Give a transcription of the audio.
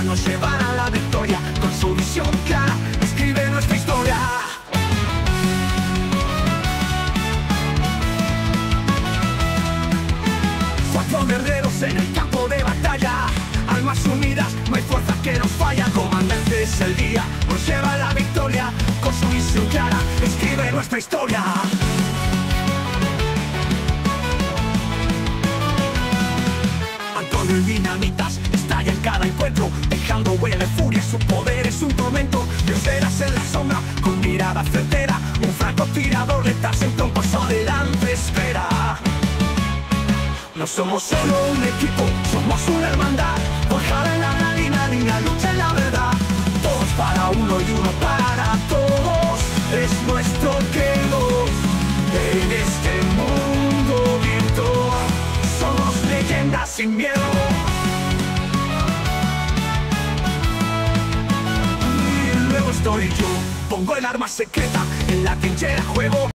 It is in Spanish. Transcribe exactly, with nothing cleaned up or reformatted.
nos llevará a la victoria. Con su visión clara, escribe nuestra historia. Cuatro guerreros en el campo de batalla, almas unidas, no hay fuerza que nos falla. Comandante es el día, nos lleva a la victoria. Con su visión clara, escribe nuestra historia. Antonio y Dinamitas estalla en cada encuentro, dejando huella de furia, su poder es un tormento. Dioses en la sombra, con mirada certera, un francotirador letal siempre un paso adelante espera. No somos solo un equipo, somos una hermandad, forjada en la adrenalina, lucha en la verdad. Todos para uno y uno para todos, es nuestro credo. En este mundo virtual, somos leyendas sin miedo. Y luego estoy yo, pongo el arma secreta, en la trinchera juego.